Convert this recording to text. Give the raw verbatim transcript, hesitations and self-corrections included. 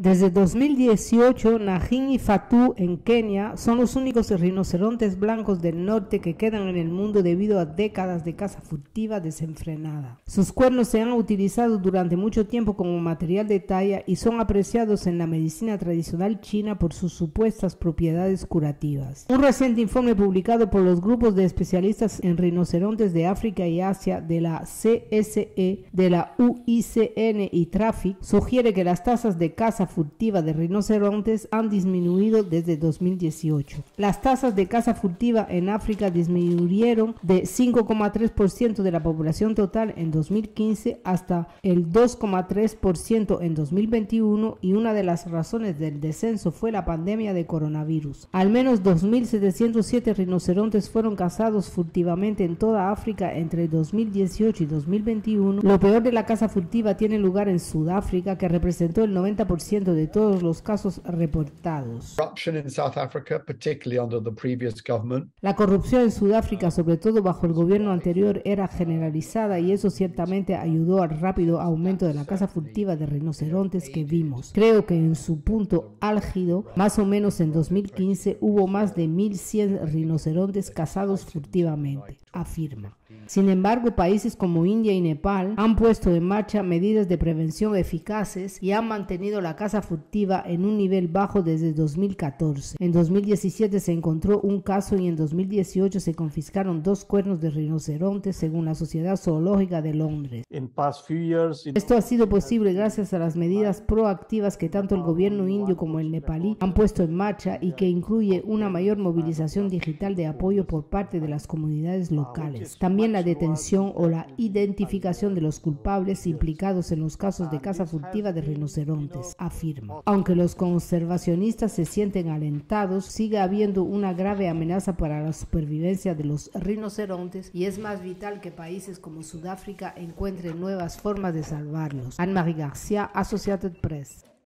Desde dos mil dieciocho, Nagin y Fatu en Kenia son los únicos rinocerontes blancos del norte que quedan en el mundo debido a décadas de caza furtiva desenfrenada. Sus cuernos se han utilizado durante mucho tiempo como material de talla y son apreciados en la medicina tradicional china por sus supuestas propiedades curativas. Un reciente informe publicado por los grupos de especialistas en rinocerontes de África y Asia de la C S E, de la U I C N y Traffic sugiere que las tasas de caza furtiva de rinocerontes han disminuido desde dos mil dieciocho. Las tasas de caza furtiva en África disminuyeron de cinco coma tres por ciento de la población total en dos mil quince hasta el dos coma tres por ciento en dos mil veintiuno, y una de las razones del descenso fue la pandemia de coronavirus. Al menos dos mil setecientos siete rinocerontes fueron cazados furtivamente en toda África entre dos mil dieciocho y dos mil veintiuno. Lo peor de la caza furtiva tiene lugar en Sudáfrica, que representó el noventa por ciento de todos los casos reportados. La corrupción en Sudáfrica, sobre todo bajo el gobierno anterior, era generalizada, y eso ciertamente ayudó al rápido aumento de la caza furtiva de rinocerontes que vimos. Creo que en su punto álgido, más o menos en dos mil quince, hubo más de mil cien rinocerontes cazados furtivamente, afirma. Sin embargo, países como India y Nepal han puesto en marcha medidas de prevención eficaces y han mantenido la caza furtiva en un nivel bajo desde dos mil catorce. En dos mil diecisiete se encontró un caso y en dos mil dieciocho se confiscaron dos cuernos de rinocerontes, según la Sociedad Zoológica de Londres. Esto ha sido posible gracias a las medidas proactivas que tanto el gobierno indio como el nepalí han puesto en marcha, y que incluye una mayor movilización digital de apoyo por parte de las comunidades locales. También la detención o la identificación de los culpables implicados en los casos de caza furtiva de rinocerontes, afirma. Aunque los conservacionistas se sienten alentados, sigue habiendo una grave amenaza para la supervivencia de los rinocerontes, y es más vital que países como Sudáfrica encuentren nuevas formas de salvarlos. Anne-Marie García, Associated Press.